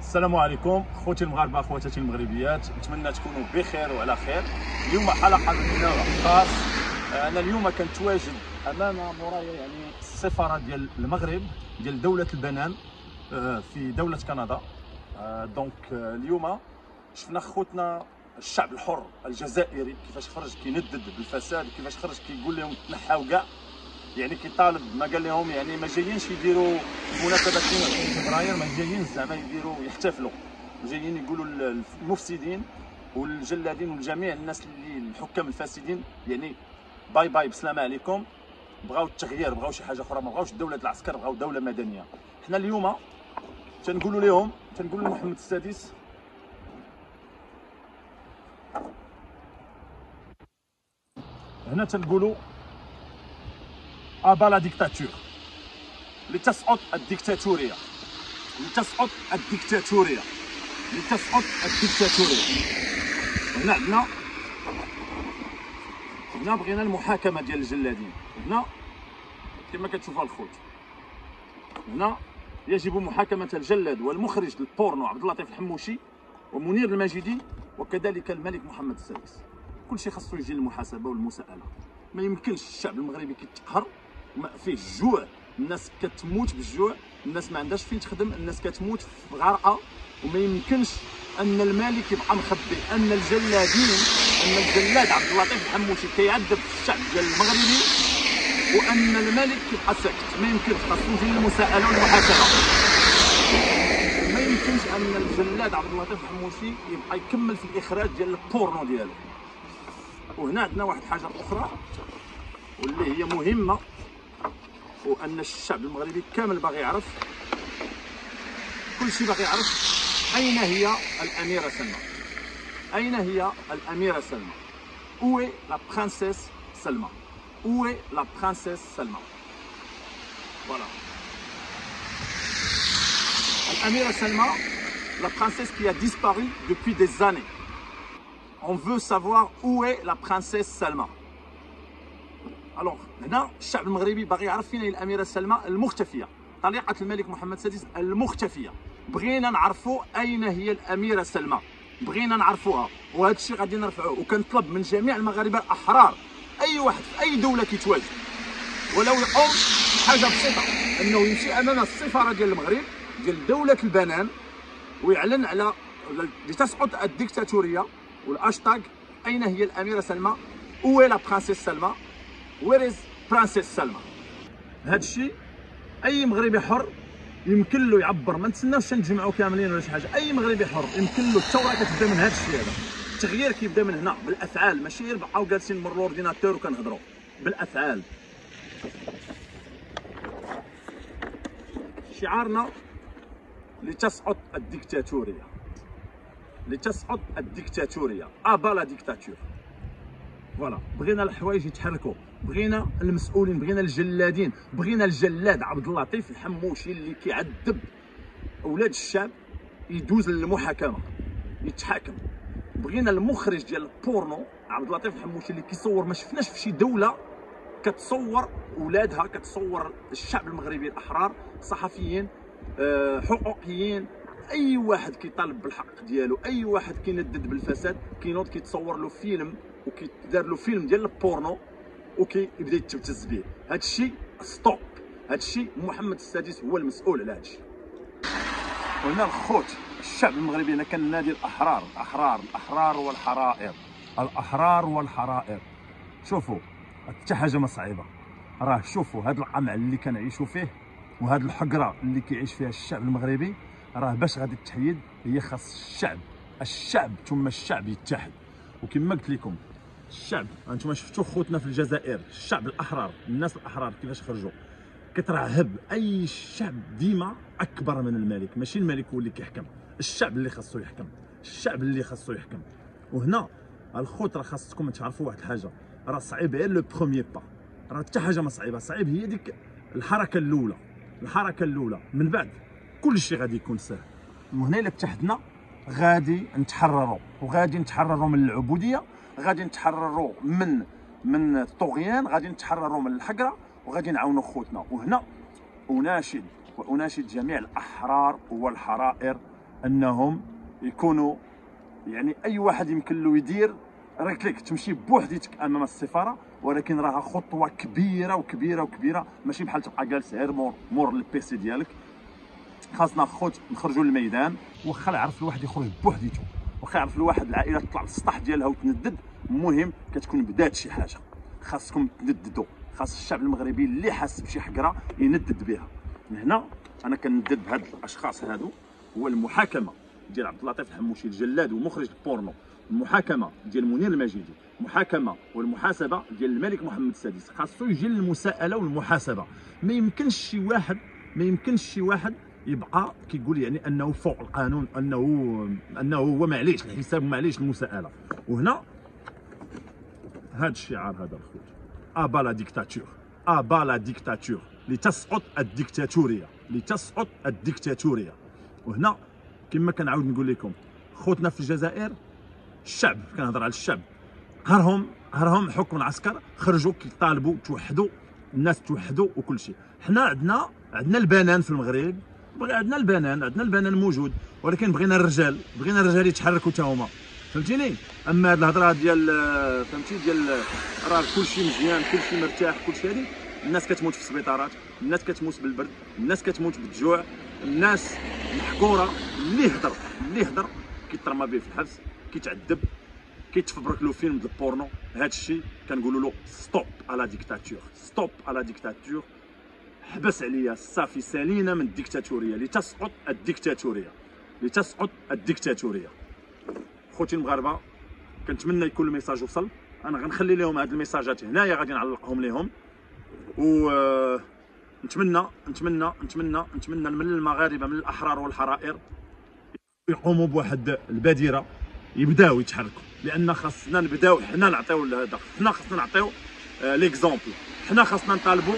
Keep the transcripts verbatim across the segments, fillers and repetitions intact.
السلام عليكم خوتي المغاربه اخواتاتي المغربيات، نتمنى تكونوا بخير وعلى خير. اليوم حلقه من نوع خاص. انا اليوم كنتواجد امام مورايا يعني السفاره ديال المغرب ديال دوله البنان في دوله كندا. دونك اليوم شفنا خوتنا الشعب الحر الجزائري كيفاش خرج كيندد بالفساد، كيفاش خرج كيقول لهم تنحاو كاع، يعني كيطالب. ما قال لهم يعني ما جايينش يديروا مناسبه اثنين وعشرين فبراير، ما جايين زعما يديروا يحتفلوا، جايين يقولوا للمفسدين والجلادين والجميع الناس اللي الحكام الفاسدين يعني باي باي بسلامه عليكم. بغاو التغيير، بغاو شي حاجه اخرى، ما بغاوش دوله العسكر، بغاو دوله مدنيه. حنا اليوم تنقولوا لهم، تنقولوا لمحمد السادس هنا، تنقولوا ابا لا ديكتاتور، لتسقط الديكتاتوريه، لتسقط الديكتاتوريه، لتسقط الديكتاتوريه. هنا عندنا هنا بغينا المحاكمه ديال الجلادين. هنا كما كتشوفوا الخوت، هنا يجب محاكمه الجلاد والمخرج للبورنو عبد اللطيف الحموشي ومنير الماجدي وكذلك الملك محمد السادس. كل شيء خاصو يجي للمحاسبه والمساءله. ما يمكنش الشعب المغربي كيتقهر، فيه الجوع، الناس كتموت بالجوع، الناس ما عندهاش فين تخدم، الناس كتموت في غرقه، وما يمكنش ان الملك يبقى مخبي، ان الجلادين، ان الجلاد عبد اللطيف الحموشي كيعذب الشعب ديال المغربي وان الملك كيبقى ساكت. ما يمكنش، خاصو يجي للمساءله والمحاسبه. ما يمكنش ان الجلاد عبد اللطيف الحموشي يبقى يكمل في الاخراج ديال البورنو ديالو. وهنا عندنا واحد الحاجه اخرى واللي هي مهمه، وان الشعب المغربي كامل باغي يعرف، كل شيء باغي يعرف اين هي الاميره سلمى، اين هي الاميره سلمى، اوي لا برانسيس سلمى، اوي لا برانسيس سلمى. فوالا الاميره سلمى، la princesse qui a disparu depuis des années. On veut savoir où est la princesse Salma. Alors هنا الشعب المغربي باغي يعرف فين هي الاميره سلمى المختفيه، طليقه الملك محمد السادس المختفيه. بغينا نعرفوا اين هي الاميره سلمى، بغينا نعرفوها، وهذا الشيء غادي نرفعوه. وكنطلب من جميع المغاربه الاحرار، اي واحد في اي دوله كيتواجد ولو يقوم حاجه بسيطه، انه يمشي امام السفاره ديال المغرب ديال دوله البنان ويعلن على لتسقط الديكتاتوريه والهاشتاغ اين هي الاميره سلمى، où est la princesse سلمى، where is princess سلمى. هذا الشيء اي مغربي حر يمكن له يعبر، ما نتسناوش نتجمعوا كاملين ولا شي حاجه. اي مغربي حر يمكن له، الثوره كتبدا من هذا الشيء هذا، التغيير كيبدا من هنا بالافعال، ماشي غير بقاو جالسين من الاورديناتور وكنهضروا، بالافعال. شعارنا لتسقط الديكتاتوريه، لتسقط الديكتاتوريه، ابا لا ديكتاتور. فوالا بغينا الحوايج يتحركوا، بغينا المسؤولين، بغينا الجلادين، بغينا الجلاد عبد اللطيف الحموشي اللي كيعذب اولاد الشعب يدوز للمحاكمه يتحاكم. بغينا المخرج ديال البورنو عبد اللطيف الحموشي اللي كيصور، ما شفناش في شي دوله كتصور اولادها، كتصور الشعب المغربي الاحرار، صحفيين، أه حقوقيين، اي واحد كيطالب بالحق ديالو، اي واحد كيندد بالفساد كينوض كيتصور له فيلم وكيدار له فيلم ديال البورنو وكيبدا يتبتز به. هذا الشيء ستوب، هذا الشيء محمد السادس هو المسؤول على هذا الشيء. وهنا الخوت الشعب المغربي، انا كننادي الاحرار، الاحرار، الاحرار والحرائر، الاحرار والحرائر. شوفوا حتى حاجه ما صعيبه، راه شوفوا هذا القمع اللي كنعيشوا فيه وهذه الحقره اللي كيعيش فيها الشعب المغربي، راه باش غادي تحيد هي خاص الشعب، الشعب ثم الشعب يتحد. وكما قلت لكم الشعب، انتم شفتوا خوتنا في الجزائر، الشعب الاحرار، الناس الاحرار كيفاش خرجوا، كترهب اي شعب ديما اكبر من الملك. ماشي الملك هو اللي كيحكم، الشعب اللي خاصو يحكم، الشعب اللي خاصو يحكم. وهنا الخوت راه خاصكم تعرفوا واحد الحاجه، راه صعيب غير لو بروميي با، راه حتى حاجه ما صعيبه، صعيب هي ديك الحركه الاولى، الحركه الاولى، من بعد كل شيء غادي يكون سهل. وهنا الا اتحدنا غادي نتحرروا، وغادي نتحرروا من العبوديه، غادي نتحرروا من من الطغيان، غادي نتحرروا من الحقره، وغادي نعاونوا خوتنا. وهنا اناشد واناشد جميع الاحرار والحرائر انهم يكونوا يعني اي واحد يمكن له يدير. راه قلت لك تمشي بوحديتك امام السفاره، ولكن راها خطوه كبيره وكبيره وكبيره، ماشي بحال تبقى جالس غير مور مور البيسي ديالك. خاصنا خوت نخرجوا للميدان. واخا يعرف الواحد يخرج بوحديته، واخا يعرف الواحد العائله تطلع للسطح ديالها وتندد، المهم كتكون بدات شي حاجه. خاصكم تنددوا، خاص الشعب المغربي اللي حاس بشي حقره يندد بها. من هنا انا كندد بهاد الاشخاص هادو. هو المحاكمه ديال عبد اللطيف الحموشي الجلاد ومخرج البورنو، المحاكمه ديال منير المجيدي، المحاكمه والمحاسبه ديال الملك محمد السادس. خاصو يجي للمساءله والمحاسبه. ما يمكنش شي واحد ما يمكنش شي واحد يبقى كيقول يعني انه فوق القانون، انه انه هو معليش الحساب ومعليش المساءله. وهنا هذا الشعار هذا الخوت، ابا لا ديكتاتور، ابا لا ديكتاتور، لتسقط الديكتاتوريه، لتسقط الديكتاتوريه. وهنا كما كنعاود نقول لكم خوتنا في الجزائر، الشعب كنهضر على الشعب، هرهم هرهم حكم العسكر، خرجوا كيطالبوا توحدوا الناس، توحدوا وكل شيء. حنا عندنا عندنا البنان في المغرب، عندنا البنان عندنا البنان موجود، ولكن بغينا الرجال، بغينا الرجال يتحركوا حتى هما، فهمتيني. اما هاد الهضره ديال فهمتي ديال راه كلشي مزيان كلشي مرتاح كلشي، هادي الناس كتموت في السبيطارات، الناس كتموت بالبرد، الناس كتموت بالجوع، الناس محقوره. اللي هضر اللي هضر كيترمى به في الحبس، كيتعذب، كيتفبرك له فيلم د البورنو. هذا الشيء كنقولوا له ستوب على ديكتاتور، ستوب على ديكتاتور. حبس عليا صافي، سالينا من الديكتاتوريه، لتسقط الديكتاتوريه، لتسقط الديكتاتوريه. خوتي المغاربه، كنتمنى يكون الميساج وصل. انا غنخلي لهم هاد الميساجات هنايا، غادي نعلقهم لهم. و نتمنى نتمنى نتمنى نتمنى من المغاربه، من الاحرار والحرائر، يقوموا بواحد البادره، يبداو يتحركوا. لان خاصنا نبداو حنا نعطيو هذا، حنا خاصنا نعطيو آه ليكزومبل، حنا خاصنا نطالبوا،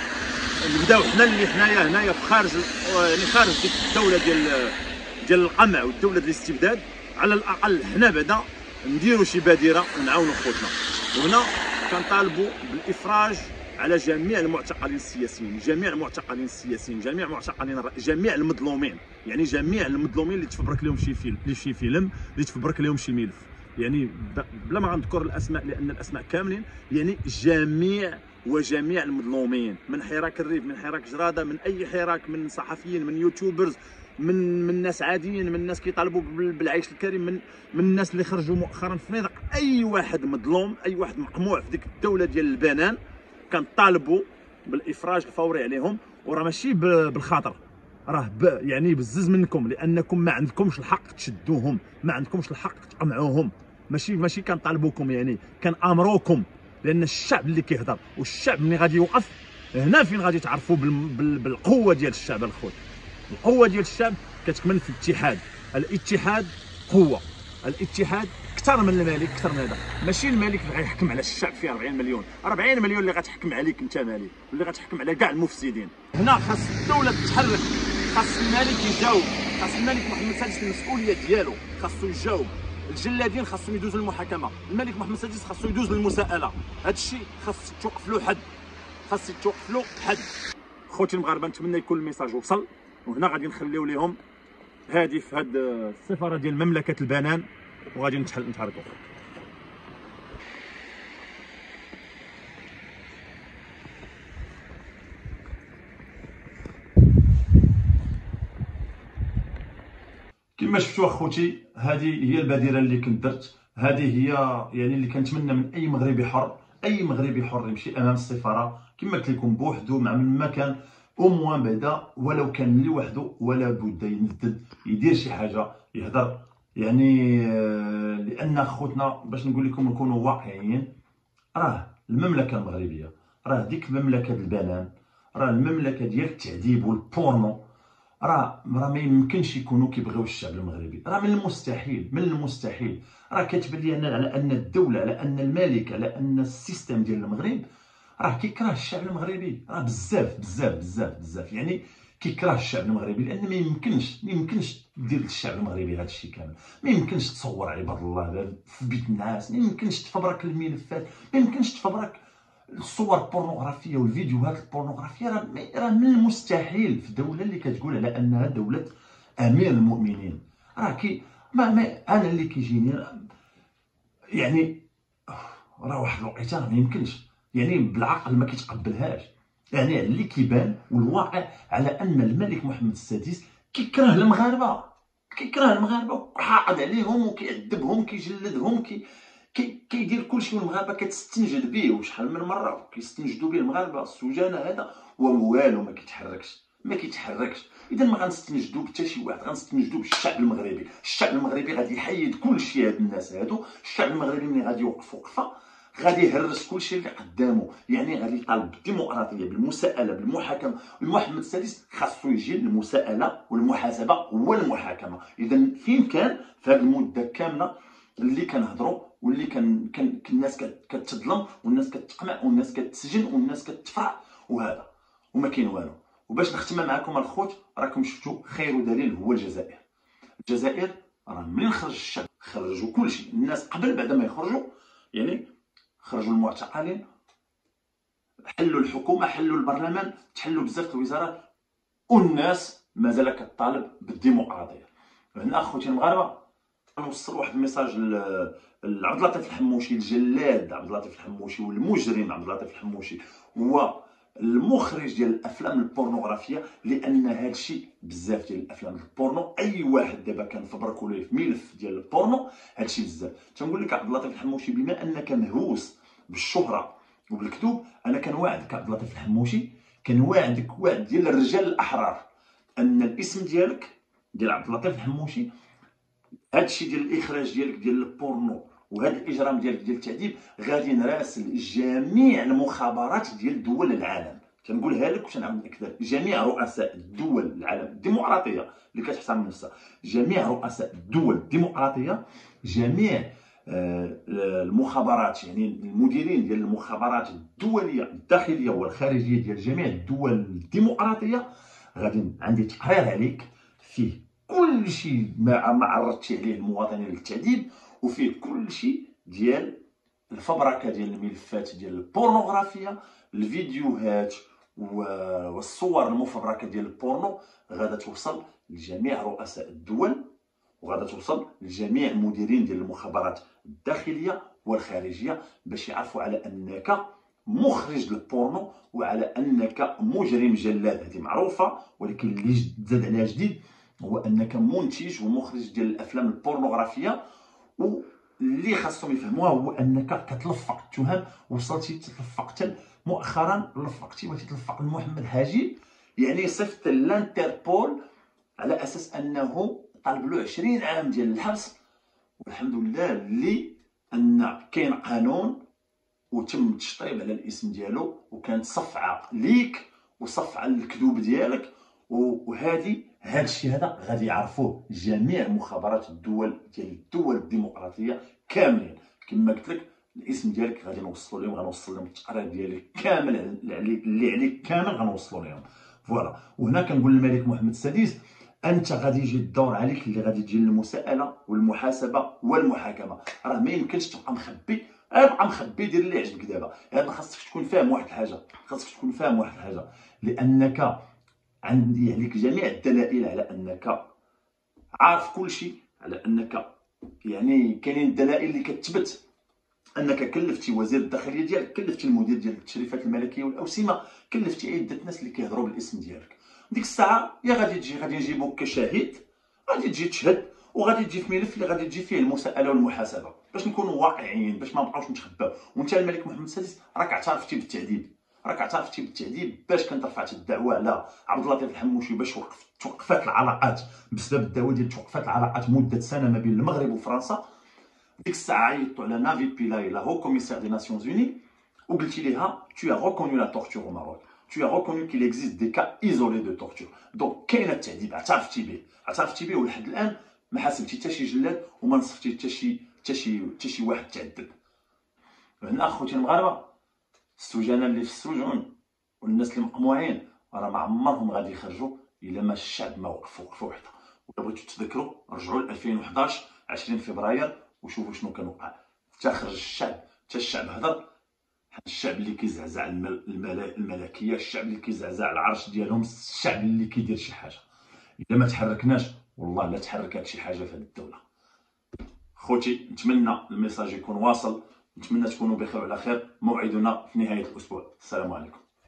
نبداو حنا اللي حنايا هنايا في خارج يعني خارج ديك الدوله ديال ديال القمع والدوله ديال الاستبداد. على الاقل حنا بعدا نديروا شي بادره ونعاونوا خوتنا. وهنا كنطالبوا بالافراج على جميع المعتقلين السياسيين، جميع المعتقلين السياسيين، جميع المعتقلين، جميع المظلومين، يعني جميع المظلومين اللي تفبرك لهم شي فيلم، اللي شي فيلم اللي تفبرك لهم شي ملف، يعني بلا ما غنذكر الاسماء لان الاسماء كاملين، يعني جميع وجميع المظلومين، من حراك الريف، من حراك جراده، من اي حراك، من صحفيين، من يوتيوبرز، من من ناس عاديين، من ناس كيطالبوا بالعيش الكريم، من من الناس اللي خرجوا مؤخرا في النضال. اي واحد مظلوم، اي واحد مقموع في ديك الدوله ديال البنان، كنطالبوا بالافراج الفوري عليهم. وراه ماشي بالخاطر، راه يعني بزز منكم، لانكم ما عندكمش الحق تشدوهم، ما عندكمش الحق تقمعوهم. ماشي ماشي كنطالبوكم، يعني كنامروكم، لان الشعب اللي كيهضر، والشعب ملي غادي يوقف هنا فين غادي تعرفوا بالقوه ديال الشعب الخوت. القوه ديال الشعب كتكمن في الاتحاد. الاتحاد قوه، الاتحاد اكثر من الملك، اكثر من هذا. ماشي الملك اللي غيحكم على الشعب فيه أربعين مليون، أربعين مليون اللي غتحكم عليك انت مالك، واللي غتحكم على كاع المفسدين. هنا خاص الدوله تتحرك، خاص الملك يجاوب، خاص الملك محمد السادس المسؤوليه ديالو خاصو يجاوب. الجلادين خاصهم يدوزوا للمحاكمه، الملك محمد السادس خاصو يدوز للمساءله. هذا الشيء خاص توقف له حد، خاص توقف له حد. خوتي المغاربه، نتمنى يكون الميساج وصل. وهنا غادي نخليو لهم هادف هاد السفاره ديال مملكه البنان، وغادي نتحركوا. كما شفتوا اخوتي، هذه هي البادره اللي كنت درت، هذه هي يعني اللي كنتمنى من اي مغربي حر، اي مغربي حر يمشي امام السفاره كما قلت لكم بوحدو، مع من ما كان او موان بعدا، ولو كان لوحدو، ولا بد يندد، يدير شي حاجه، يهضر. يعني لان خوتنا، باش نقول لكم نكونوا واقعيين، راه المملكه المغربيه، راه ديك المملكه البنان، راه المملكه ديال التعذيب والبورنو، راه راه ما يمكنش يكونوا كيبغيو الشعب المغربي. راه من المستحيل، من المستحيل. راه كتبان لي انا على ان الدوله، على ان الملك، على ان السيستم ديال المغرب راه كيكره الشعب المغربي، راه بزاف بزاف بزاف بزاف، يعني كيكره الشعب المغربي. لان ما يمكنش ما يمكنش دير للشعب المغربي هذا الشيء كامل. ما يمكنش تصور عباد الله في بيت الناس، ما يمكنش تفبرك الملفات، ما يمكنش تفبرك الصور البورنوغرافيه والفيديوهات البورنوغرافيه. راه راه من المستحيل في دوله اللي كتقول على انها دوله امير المؤمنين، راه كي ما, ما انا اللي كيجيني يعني راه واحد الوقيته ما يمكنش، يعني بالعقل ما كيتقبلهاش. يعني اللي كيبان والواقع على ان الملك محمد السادس كيكره المغاربه، كيكره المغاربه وحاقد عليهم وكيعذبهم كيجلدهم كي كي كيدير كلشي، والمغاربه كتستنجد به. وشحال من مره كيستنجدوا به المغاربه. السجانه هذا والو ما كيتحركش ما كيتحركش. اذا ما غنستنجدوا بحتى شي واحد، غنستنجدوا بالشعب المغربي. الشعب المغربي غادي يحيد كلشي. هاد الناس هادو الشعب المغربي ملي غادي يوقف وقفه غادي يهرس كلشي اللي قدامه. يعني غادي يطالب بالديمقراطيه، بالمساءله، بالمحاكمه. محمد السادس خاصو يجي المساءله والمحاسبه والمحاكمه. اذا فين كان في هذه المده كامله اللي كنهضروا واللي كان كان الناس كتظلم والناس كتقمع والناس كتسجن والناس كتفرع وهذا وما كاين والو. وباش نختم معكم الخوت، راكم شفتوا خير دليل هو الجزائر. الجزائر راه منين خرج الشعب خرجوا كلشي. الناس قبل بعد ما يخرجوا يعني خرجوا المعتقلين، حلوا الحكومه، حلوا البرلمان، تحلوا بزاف الوزارات، والناس مازال كطالب بالديمقراطيه. هنا اخوتي المغاربه نوصل واحد الميساج لعبد اللطيف الحموشي، الجلاد عبد اللطيف الحموشي والمجرم عبد اللطيف الحموشي هو المخرج ديال الافلام البورنوغرافيه. لان هادشي بزاف ديال الافلام البورنو اي واحد دابا كنفبركوا ليه في ملف ديال البورنو هادشي بزاف. تنقول لك عبد اللطيف الحموشي بما انك مهووس بالشهره وبالكذوب، انا كنواعدك عبد اللطيف الحموشي، كنواعدك وعد ديال الرجال الاحرار ان الاسم ديالك ديال عبد اللطيف الحموشي، هادشي ديال الاخراج ديالك ديال البورنو وهذا الاجرام ديالك ديال التعذيب غادي نراسل جميع المخابرات ديال دول العالم. تنقولها لك وتنعاود ناكدها، جميع رؤساء الدول العالم الديمقراطيه اللي كتحترم نفسها، جميع رؤساء الدول الديمقراطيه، جميع آه المخابرات، يعني المديرين ديال المخابرات الدوليه الداخليه والخارجيه ديال جميع الدول الديمقراطيه، غادي عندي تقرير عليك فيه كل شيء ما ما عرضتي عليه المواطنين للتعذيب، وفيه كل شيء ديال الفبركه ديال الملفات ديال البورنوغرافيه، الفيديوهات والصور المفبركه ديال البورنو غادا توصل لجميع رؤساء الدول، وغادا توصل لجميع المديرين ديال المخابرات الداخليه والخارجيه باش يعرفوا على انك مخرج للبورنو وعلى انك مجرم جلاد. هذه معروفه، ولكن اللي زاد عليها جديد هو انك منتج ومخرج ديال الافلام البورنوغرافيه. واللي خاصهم يفهموها هو انك كتلفق التهم، وصلتي تلفق حتى مؤخرا لفقتي وتتلفق لمحمد حاجي، يعني صيفط لانتربول على اساس انه طالب له عشرين عام ديال الحبس. والحمد لله اللي ان كاين قانون وتم التشطيب على الاسم ديالو، وكانت صفعه ليك وصفعه للكذوب ديالك. وهذه هذا الشيء هذا غادي يعرفوه جميع مخابرات الدول ديال الدول الديمقراطيه كاملين. كما قلت لك الاسم ديالك غادي نوصلوا لهم، غنوصل لهم التقرير ديالي كامل اللي عليك كامل غنوصلوا لهم. فوالا. وهنا كنقول للملك محمد السادس انت غادي يجي الدور عليك اللي غادي تجي المساءله والمحاسبه والمحاكمه. راه ما يمكنش تبقى مخبي، ابقى مخبي دير اللي عجبك دابا. هذا خاصك تكون فاهم واحد الحاجه، خاصك تكون فاهم واحد الحاجه لانك عندي عليك جميع الدلائل على انك عارف كل شيء، على انك يعني كاينين الدلائل اللي كتثبت انك كلفتي وزير الداخليه ديالك، كلفتي المدير ديال التشريفات الملكيه والاوسمه، كلفتي عده ناس اللي كيهضروا بالاسم ديالك. ديك الساعه يا غادي تجي غادي نجيبوك كشاهد، غادي تجي تشهد، وغادي تجي في ملف اللي غادي تجي فيه المساءله والمحاسبه، باش نكونوا واقعيين، باش ما نبقاوش نتخباو. وانت الملك محمد السادس راك اعترفتي بالتعذيب، راك اعترفتي بالتعذيب باش كنت رفعت الدعوه على عبد اللطيف الحموشي باش وقف توقفات العلاقات بسبب الدعوه ديال توقفات العلاقات مده سنه ما بين المغرب وفرنسا. ديك الساعه عيطتوا على نافي بيلاي لا هو كوميسير دي ناسيونز اوني وقلتي ليها tu as reconnu la torture au Maroc, tu as reconnu qu'il existe des cas isolés de torture. دونك كاين التعذيب، اعترفتي به اعترفتي به ولحد الان ما حاسبتي حتى شي جلاد وما نصفتي حتى شي حتى شي حتى شي واحد تعذب. هنا اخوتي المغاربه السجناء اللي في السجون والناس اللي مقموعين راه ما عمرهم غادي يخرجوا الا ما الشعب ما وقف وقفه وحده. ولا بغيتو تذكروا رجعوا ل ألفين وحداش عشرين فبراير وشوفوا شنو كان وقع. حتى خرج الشعب، حتى الشعب هضر، الشعب اللي كيزعزع الملكيه، الشعب اللي كيزعزع العرش ديالهم، الشعب اللي كيدير شي حاجه. الا ما تحركناش والله لا تحركات شي حاجه في هذه الدوله. خوتي نتمنى الميساج يكون واصل، نتمنى تكونوا بخير وعلى خير. موعدنا في نهايه الاسبوع. السلام عليكم.